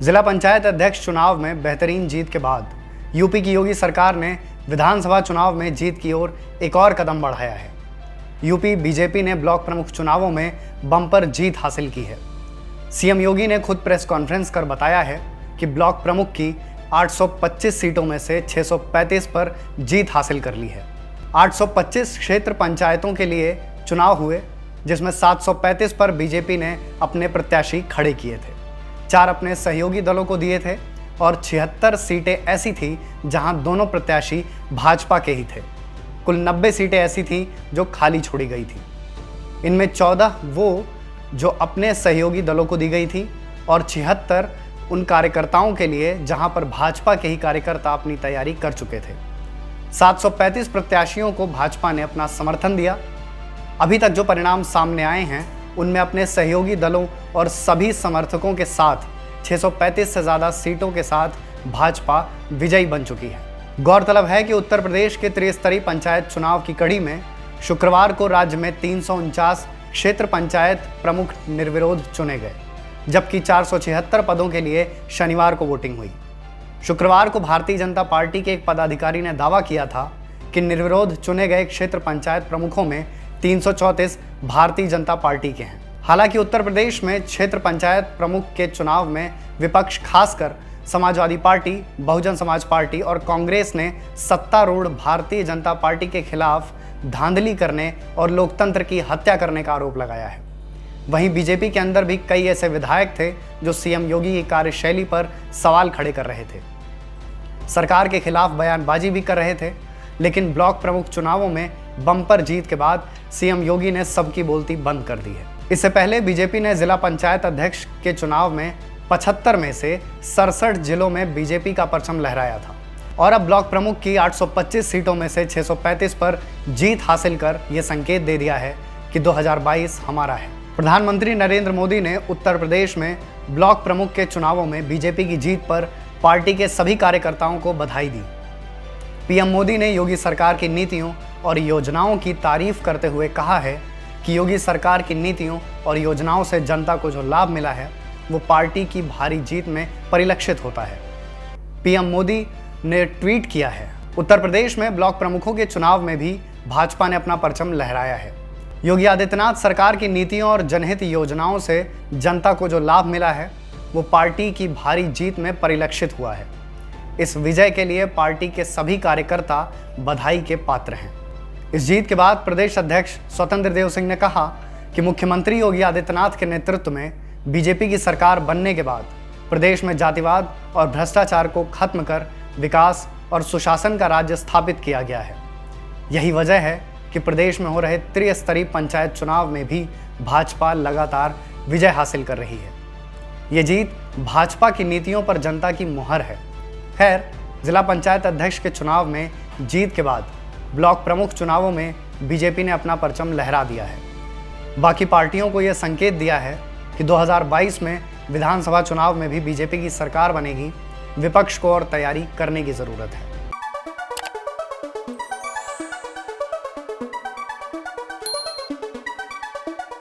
जिला पंचायत अध्यक्ष चुनाव में बेहतरीन जीत के बाद यूपी की योगी सरकार ने विधानसभा चुनाव में जीत की ओर एक और कदम बढ़ाया है। यूपी बीजेपी ने ब्लॉक प्रमुख चुनावों में बम्पर जीत हासिल की है। सीएम योगी ने खुद प्रेस कॉन्फ्रेंस कर बताया है कि ब्लॉक प्रमुख की 825 सीटों में से 635 पर जीत हासिल कर ली है। 825 क्षेत्र पंचायतों के लिए चुनाव हुए, जिसमें 735 पर बीजेपी ने अपने प्रत्याशी खड़े किए थे, 4 अपने सहयोगी दलों को दिए थे और 76 सीटें ऐसी थी जहां दोनों प्रत्याशी भाजपा के ही थे। कुल 90 सीटें ऐसी थीं जो खाली छोड़ी गई थी। इनमें 14 वो जो अपने सहयोगी दलों को दी गई थी और 76 उन कार्यकर्ताओं के लिए जहां पर भाजपा के ही कार्यकर्ता अपनी तैयारी कर चुके थे। 735 प्रत्याशियों को भाजपा ने अपना समर्थन दिया। अभी तक जो परिणाम सामने आए हैं उनमें अपने सहयोगी दलों और सभी समर्थकों के साथ 635 से ज़्यादा सीटों के साथ भाजपा विजयी बन चुकी है। गौरतलब है कि उत्तर प्रदेश के त्रिस्तरीय पंचायत चुनाव की कड़ी में शुक्रवार को राज्य में 349 क्षेत्र पंचायत प्रमुख निर्विरोध चुने गए, जबकि 476 पदों के लिए शनिवार को वोटिंग हुई। शुक्रवार को भारतीय जनता पार्टी के एक पदाधिकारी ने दावा किया था कि निर्विरोध चुने गए क्षेत्र पंचायत प्रमुखों में 334 भारतीय जनता पार्टी के हैं। हालांकि उत्तर प्रदेश में क्षेत्र पंचायत प्रमुख के चुनाव में विपक्ष, खासकर समाजवादी पार्टी, बहुजन समाज पार्टी और कांग्रेस ने सत्तारूढ़ भारतीय जनता पार्टी के खिलाफ धांधली करने और लोकतंत्र की हत्या करने का आरोप लगाया है। वहीं बीजेपी के अंदर भी कई ऐसे विधायक थे जो सीएम योगी की कार्यशैली पर सवाल खड़े कर रहे थे, सरकार के खिलाफ बयानबाजी भी कर रहे थे। लेकिन ब्लॉक प्रमुख चुनावों में बम्पर जीत के बाद सीएम योगी ने सबकी बोलती बंद कर दी है। इससे पहले बीजेपी ने जिला पंचायत अध्यक्ष के चुनाव में 75 में से 67 जिलों में बीजेपी का परचम लहराया था और अब ब्लॉक प्रमुख की 825 सीटों में से 635 पर जीत हासिल कर यह संकेत दे दिया है कि 2022 हमारा है। प्रधानमंत्री नरेंद्र मोदी ने उत्तर प्रदेश में ब्लॉक प्रमुख के चुनावों में बीजेपी की जीत पर पार्टी के सभी कार्यकर्ताओं को बधाई दी। पीएम मोदी ने योगी सरकार की नीतियों और योजनाओं की तारीफ करते हुए कहा है कि योगी सरकार की नीतियों और योजनाओं से जनता को जो लाभ मिला है वो पार्टी की भारी जीत में परिलक्षित होता है। पीएम मोदी ने ट्वीट किया है, उत्तर प्रदेश में ब्लॉक प्रमुखों के चुनाव में भी भाजपा ने अपना परचम लहराया है। योगी आदित्यनाथ सरकार की नीतियों और जनहित योजनाओं से जनता को जो लाभ मिला है वो पार्टी की भारी जीत में परिलक्षित हुआ है। इस विजय के लिए पार्टी के सभी कार्यकर्ता बधाई के पात्र हैं। इस जीत के बाद प्रदेश अध्यक्ष स्वतंत्र देव सिंह ने कहा कि मुख्यमंत्री योगी आदित्यनाथ के नेतृत्व में बीजेपी की सरकार बनने के बाद प्रदेश में जातिवाद और भ्रष्टाचार को खत्म कर विकास और सुशासन का राज्य स्थापित किया गया है। यही वजह है कि प्रदेश में हो रहे त्रिस्तरीय पंचायत चुनाव में भी भाजपा लगातार विजय हासिल कर रही है। ये जीत भाजपा की नीतियों पर जनता की मुहर है। खैर, जिला पंचायत अध्यक्ष के चुनाव में जीत के बाद ब्लॉक प्रमुख चुनावों में बीजेपी ने अपना परचम लहरा दिया है। बाकी पार्टियों को यह संकेत दिया है कि 2022 में विधानसभा चुनाव में भी बीजेपी की सरकार बनेगी। विपक्ष को और तैयारी करने की ज़रूरत है।